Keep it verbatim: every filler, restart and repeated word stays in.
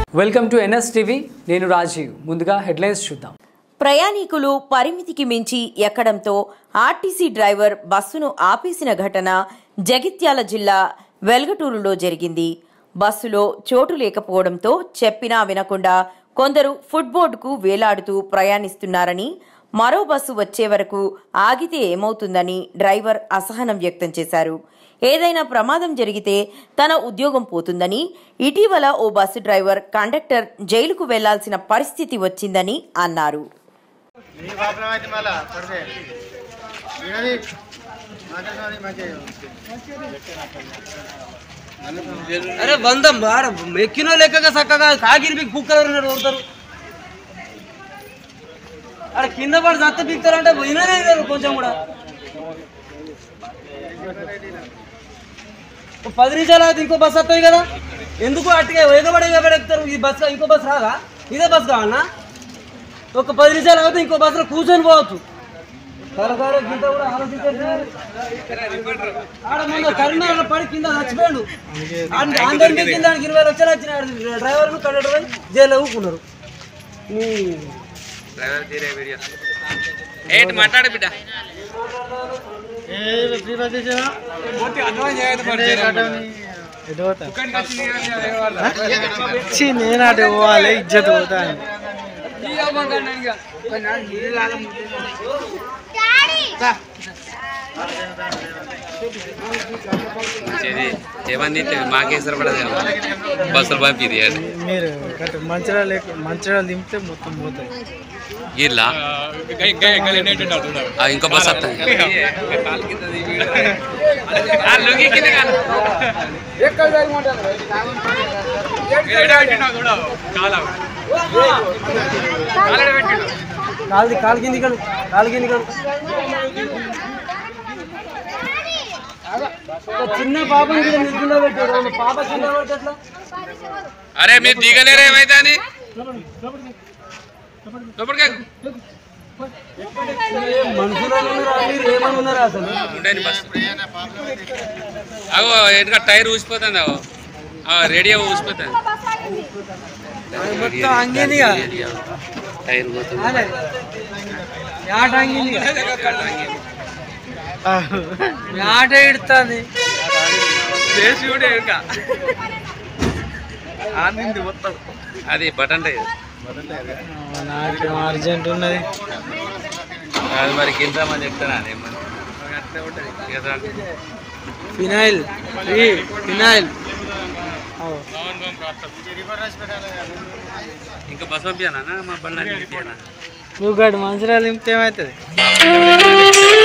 Welcome to NS TV. నేను రాజీవ్. ముందుగా headlines చూద్దాం. ప్రయాణికులు పరిమితికి మించి ఎక్కడంతో ఆర్టీసీ డ్రైవర్ బస్సును ఆపేసిన ఘటన జగిత్యాల జిల్లా వెల్గటూరులో జరిగింది. బస్సులో చోటు లేకపోవడంతో చెప్పినా వినకుండా కొందరు ఫుట్బోర్డుకు వేలాడుతూ ప్రయాణిస్తున్నారని, మరో బస్సు వచ్చే వరకు ఆగితే ఏమవుతుందని డ్రైవర్ అసహనం వ్యక్తం చేశారు. ఏదైనా ప్రమాదం జరిగితే తన ఉద్యోగం పోతుందని, ఇటీవల ఓ బస్సు డ్రైవర్ కండక్టర్ జైలుకు వెళ్లాల్సిన పరిస్థితి వచ్చిందని అన్నారు. అరే బందం ఎక్కినో లెక్కగా చక్కగా కాకిరి కుక్కలు కొడతారు. అరే కింద పడి సత్త పీక్తారంటే విననే కొంచెం కూడా. పది నిమిషాలు అయితే ఇంకో బస్సు వస్తాయి కదా, ఎందుకు అట్టుగా ఎగబడి ఎగబడెక్కుతారు? ఈ బస్సు ఇంకో బస్సు రాదా? ఇదే బస్సు కావాలన్నా? ఒక పది నిమిషాలు అయితే ఇంకో బస్సులో కూర్చొని పోవచ్చు. సరకారు గింత కూడా ఆలోచించారు. ఆడ ముందు కరీంనగర్ పడి కింద చచ్చిపోయాడు. అందరికీ కింద ఇరవై లక్షలు వచ్చినాడు. డ్రైవర్లు కండక్టర్ జైల్లో ఊరుకున్నారు. మాట్లాడే బిడ్డ నేనాటే పోవాలి, ఇజ్జత్ పోతాను. ఏమని మాకేసరి పడదు బస్సులు పంపిది. మీరు మంచిర్యాల మంచిర్యాల దింపితే మొత్తం పోతాయి. ఇలా ఇంకో బస్ వస్తాయి. కాలు కాలు కింది కాదు కాలు కింది కాదు. చిన్న పాపని కూడా నిల్చుండ పెట్టారు. పాప కింద పడితే ఎట్లా? అరే మీరు దిగలేరు. ఏమైతే అని మనుషులు ఏమని ఉన్నారు అసలు? అగో ఎందుకంటే టైర్ ఊసిపోతుంది. అగో రేడియో ఊసిపోతుంది. మొత్తం అంగేది టైర్ పోతుంది. ఆట అంగింది, ఆట ఇడుతుంది. అది బటన్ టైర్. నాకు అర్జెంట్ ఉన్నది. అది మరి కింద మంది చెప్తానా? ఫినాయిల్ ఫినాయిల్ ఇంకా బస్ పంపించానా? మా బండి నువ్వు గడు మంచిర్యాల దింపితే ఏమవుతుంది?